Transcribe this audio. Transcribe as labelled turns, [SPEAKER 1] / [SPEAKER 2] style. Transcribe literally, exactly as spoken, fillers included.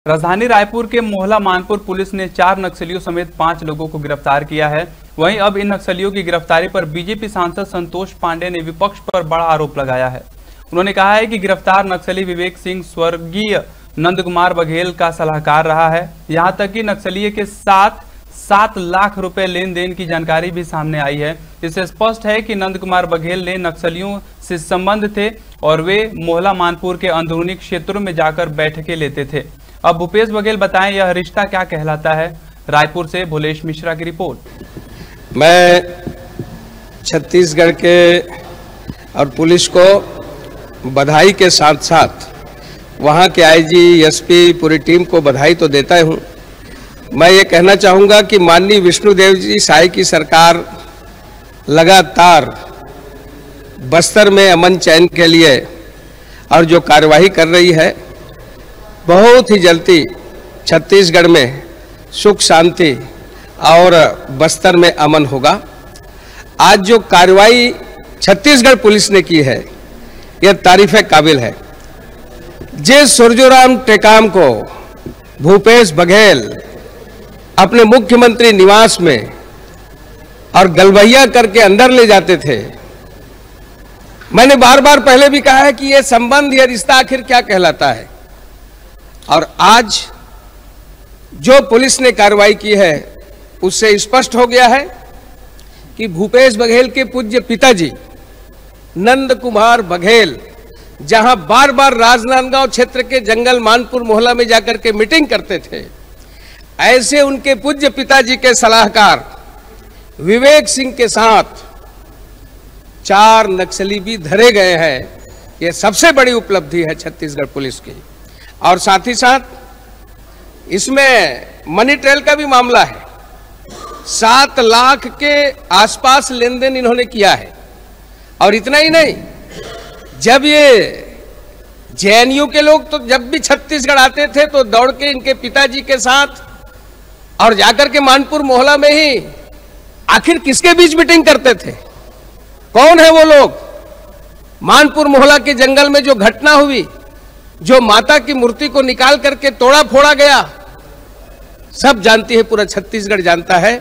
[SPEAKER 1] राजधानी रायपुर के मोहला मानपुर पुलिस ने चार नक्सलियों समेत पांच लोगों को गिरफ्तार किया है। वहीं अब इन नक्सलियों की गिरफ्तारी पर बीजेपी सांसद संतोष पांडे ने विपक्ष पर बड़ा आरोप लगाया है। उन्होंने कहा है कि गिरफ्तार नक्सली विवेक सिंह स्वर्गीय नंद कुमार बघेल का सलाहकार रहा है। यहां तक कि नक्सली के साथ सात लाख रुपए लेन देन की जानकारी भी सामने आई है। इससे स्पष्ट है कि नंद कुमार बघेल ने नक्सलियों से संबंध थे और वे मोहला मानपुर के अंदरूनी क्षेत्रों में जाकर बैठकें लेते थे। अब भूपेश बघेल बताएं यह रिश्ता क्या कहलाता है। रायपुर से भोलेश मिश्रा की रिपोर्ट।
[SPEAKER 2] मैं छत्तीसगढ़ के और पुलिस को बधाई के साथ साथ वहां के आईजी, एसपी, पूरी टीम को बधाई तो देता हूं। मैं ये कहना चाहूंगा कि माननीय विष्णुदेव जी साई की सरकार लगातार बस्तर में अमन चैन के लिए और जो कार्यवाही कर रही है, बहुत ही जल्दी छत्तीसगढ़ में सुख शांति और बस्तर में अमन होगा। आज जो कार्रवाई छत्तीसगढ़ पुलिस ने की है, यह तारीफ काबिल है। जे सुरजोराम टेकाम को भूपेश बघेल अपने मुख्यमंत्री निवास में और गलबैया करके अंदर ले जाते थे, मैंने बार बार पहले भी कहा है कि यह संबंध, यह रिश्ता आखिर क्या कहलाता है। और आज जो पुलिस ने कार्रवाई की है, उससे स्पष्ट हो गया है कि भूपेश बघेल के पूज्य पिताजी नंद कुमार बघेल जहां बार बार राजनांदगांव क्षेत्र के जंगल मानपुर मोहल्ला में जाकर के मीटिंग करते थे, ऐसे उनके पूज्य पिताजी के सलाहकार विवेक सिंह के साथ चार नक्सली भी धरे गए हैं। यह सबसे बड़ी उपलब्धि है छत्तीसगढ़ पुलिस की। और साथ ही साथ इसमें मनी ट्रेल का भी मामला है। सात लाख के आसपास लेन देन इन्होंने किया है। और इतना ही नहीं, जब ये जेएनयू के लोग तो जब भी छत्तीसगढ़ आते थे तो दौड़ के इनके पिताजी के साथ और जाकर के मानपुर मोहल्ला में ही आखिर किसके बीच मीटिंग करते थे, कौन है वो लोग। मानपुर मोहल्ला के जंगल में जो घटना हुई, जो माता की मूर्ति को निकाल करके तोड़ा फोड़ा गया, सब जानती है, पूरा छत्तीसगढ़ जानता है।